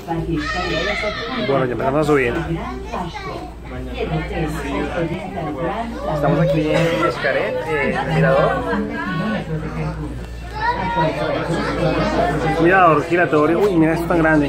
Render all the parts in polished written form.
Bueno, ya empezamos a subir. Estamos aquí en Xcaret, el mirador. Mirador giratorio. Uy, mira, esto tan grande.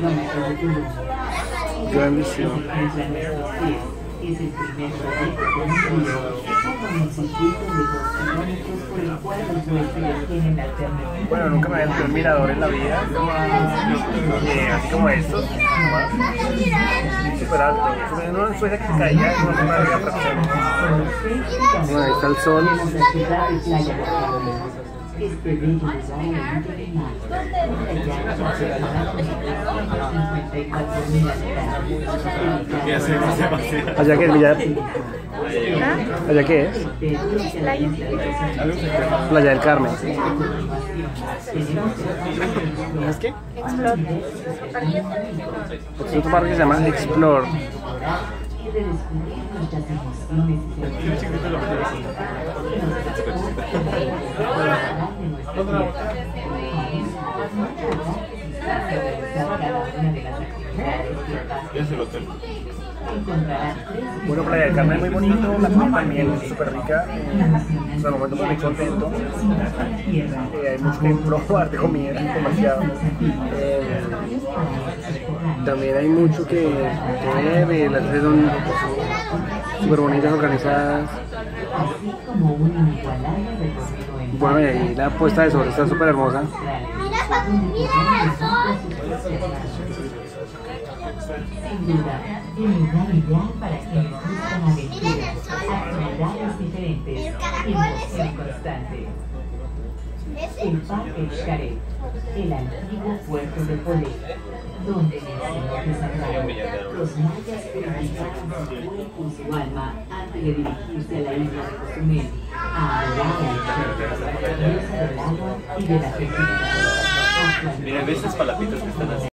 Grandísimo. Es el primer proyecto construido con el circuito de cosmológicos por el cual los huéspedes tienen la alternativa. Bueno, nunca me había visto un mirador en la vida, así como estos, súper alto. No en Suecia que se caía, es una larga fracción. Bueno, ahí está el sol. Este bello lugar ¿allá qué es, Villa? ¿Allá qué es? Playa del Carmen. ¿Es qué? Explore. Es otro parque que se llama Explore. Bueno, Playa del Carmen es muy bonito, la comida también es súper rica, hasta el momento muy contento. Hay mucho que probar de comida, demasiado. También hay mucho que ver, las redes son súper bonitas, organizadas. Bueno, y ahí la puesta de sol está súper hermosa. Sin duda, el lugar ideal para quienes buscan aventuras, actividades diferentes y emoción constante. El Parque Xcaret, el antiguo puerto de Polé, donde en el cenote sagrado los mayas purificaban su cuerpo y su alma antes de dirigirse a la isla de Cozumel, a adorar a la diosa del agua y de la fertilidad. Mira, ¿ves esas palapitas que están así?